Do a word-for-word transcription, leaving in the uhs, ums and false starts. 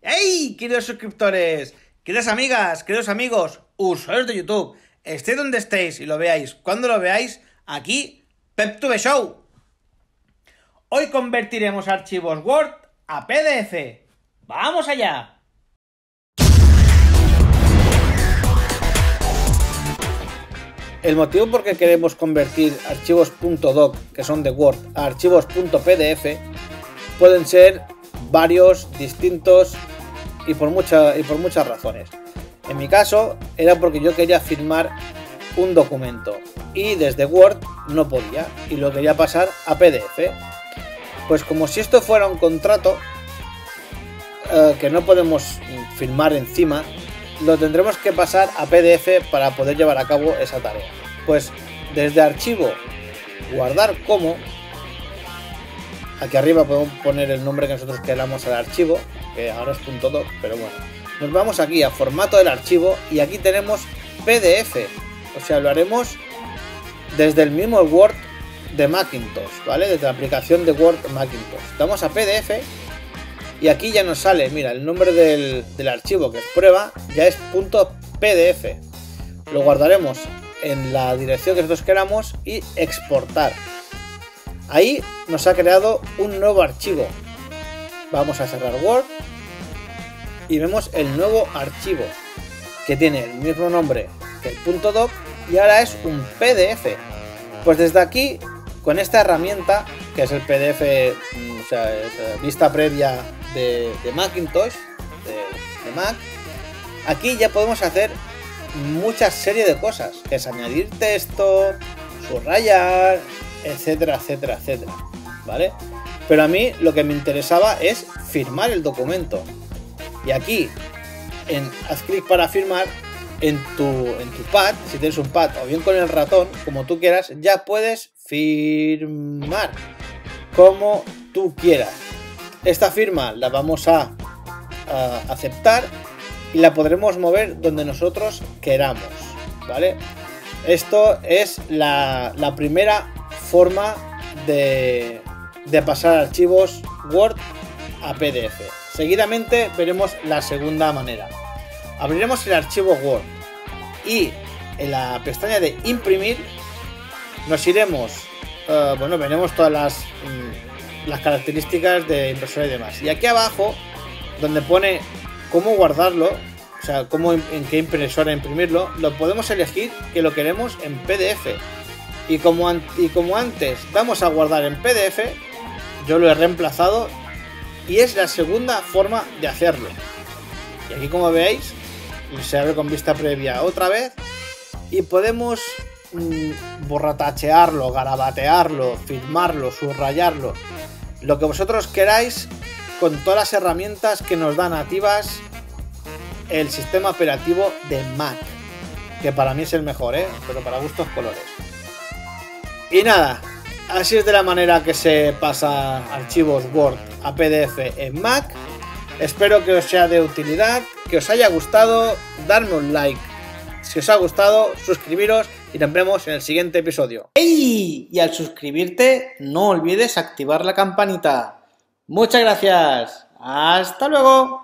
¡Hey, queridos suscriptores! Queridas amigas, queridos amigos, usuarios de YouTube, estéis donde estéis y lo veáis, cuando lo veáis, aquí, PepTube Show. Hoy convertiremos archivos Word a P D F. ¡Vamos allá! El motivo por qué queremos convertir archivos .doc, que son de Word, a archivos .pdf, pueden ser varios, distintos y por, mucha, y por muchas razones. En mi caso era porque yo quería firmar un documento y desde Word no podía y lo quería pasar a P D F. Pues como si esto fuera un contrato eh, que no podemos firmar encima, lo tendremos que pasar a P D F para poder llevar a cabo esa tarea. Pues desde archivo, guardar como, aquí arriba podemos poner el nombre que nosotros queramos al archivo, que ahora es .doc, pero bueno, nos vamos aquí a formato del archivo y aquí tenemos P D F, o sea, lo haremos desde el mismo Word de Macintosh, ¿vale? Desde la aplicación de Word Macintosh. Damos a P D F y aquí ya nos sale, mira, el nombre del, del archivo que es prueba, ya es .pdf. Lo guardaremos en la dirección que nosotros queramos y exportar. Ahí nos ha creado un nuevo archivo. Vamos a cerrar Word y vemos el nuevo archivo que tiene el mismo nombre que el .doc y ahora es un P D F. Pues desde aquí, con esta herramienta que es el P D F, o sea, es vista previa de, de Macintosh, de, de Mac, aquí ya podemos hacer mucha serie de cosas, que es añadir texto, subrayar, etcétera, etcétera, etcétera, ¿vale? Pero a mí lo que me interesaba es firmar el documento. Y aquí, en haz clic para firmar, en tu, en tu pad, si tienes un pad o bien con el ratón, como tú quieras, ya puedes firmar como tú quieras. Esta firma la vamos a, a aceptar y la podremos mover donde nosotros queramos, ¿vale? Esto es la, la primera forma de, de pasar archivos Word a P D F. Seguidamente veremos la segunda manera. Abriremos el archivo Word y en la pestaña de imprimir nos iremos, uh, bueno, veremos todas las, mm, las características de impresora y demás. Y aquí abajo, donde pone cómo guardarlo, o sea, cómo, en qué impresora imprimirlo, lo podemos elegir que lo queremos en P D F. Y como, y como antes vamos a guardar en P D F, yo lo he reemplazado y es la segunda forma de hacerlo. Y aquí, como veis, se abre con vista previa otra vez y podemos mmm, borratachearlo, garabatearlo, firmarlo, subrayarlo, lo que vosotros queráis, con todas las herramientas que nos da nativas el sistema operativo de Mac, que para mí es el mejor, ¿eh? Pero para gustos colores. Y nada, así es de la manera que se pasa archivos Word a P D F en Mac. Espero que os sea de utilidad, que os haya gustado, darme un like. Si os ha gustado, suscribiros y nos vemos en el siguiente episodio. ¡Ey! Y al suscribirte, no olvides activar la campanita. Muchas gracias. Hasta luego.